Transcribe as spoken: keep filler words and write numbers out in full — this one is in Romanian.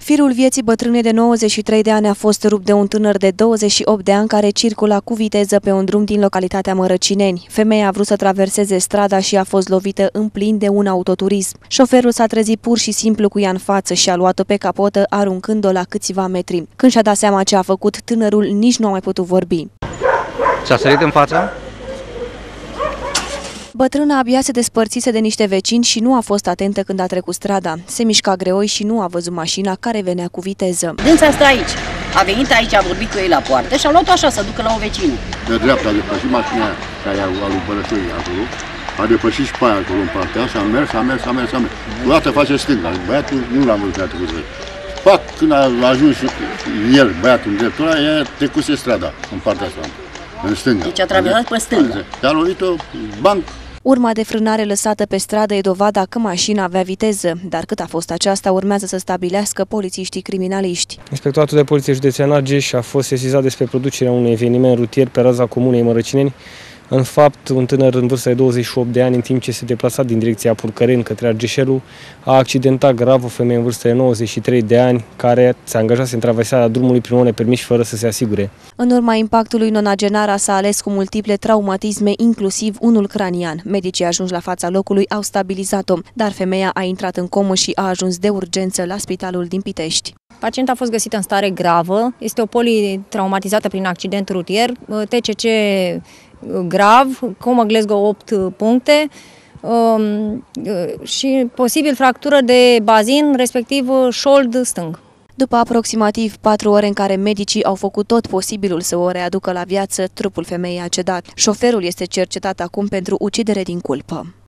Firul vieții bătrânei de nouăzeci și trei de ani a fost rupt de un tânăr de douăzeci și opt de ani care circula cu viteză pe un drum din localitatea Mărăcineni. Femeia a vrut să traverseze strada și a fost lovită în plin de un autoturism. Șoferul s-a trezit pur și simplu cu ea în față și a luat-o pe capotă, aruncând-o la câțiva metri. Când și-a dat seama ce a făcut, tânărul nici nu a mai putut vorbi. S-a sărit în față? Bătrâna abia se despărțise de niște vecini și nu a fost atentă când a trecut strada. Se mișca greoi și nu a văzut mașina care venea cu viteză. Dânsa stă aici. A venit aici, a vorbit cu ei la poartă și a luat-o așa să ducă la o vecină. De dreapta a depășit mașina care a lui Bărășoi acolo, a depășit și pe aia acolo în partea și a mers, a mers, a mers, a mers. Odată face stânga. Băiatul nu l-am văzut a trecut. Pac, când a ajuns el, băiatul în dreptul ăla, ea trecuse strada în partea asta, în stânga. Deci a traversat pe stânga. A lovit-o banc. Urma de frânare lăsată pe stradă e dovada că mașina avea viteză, dar cât a fost aceasta urmează să stabilească polițiștii criminaliști. Inspectoratul de Poliție Județean Argeș a fost sesizat despre producerea unui eveniment rutier pe raza comunei Mărăcineni. În fapt, un tânăr în vârstă de douăzeci și opt de ani, în timp ce se deplasa din direcția Purcăreni către Argeșelu, a accidentat grav o femeie în vârstă de nouăzeci și trei de ani, care se angajase în traversarea drumului prin one permis fără să se asigure. În urma impactului, nonagenara s-a ales cu multiple traumatisme, inclusiv unul cranian. Medicii ajunși la fața locului au stabilizat-o, dar femeia a intrat în comă și a ajuns de urgență la spitalul din Pitești. Pacienta a fost găsită în stare gravă, este o politraumatizată prin accident rutier, T C C grav, comă Glasgow opt puncte um, și posibil fractură de bazin, respectiv șold stâng. După aproximativ patru ore în care medicii au făcut tot posibilul să o readucă la viață, trupul femeii a cedat. Șoferul este cercetat acum pentru ucidere din culpă.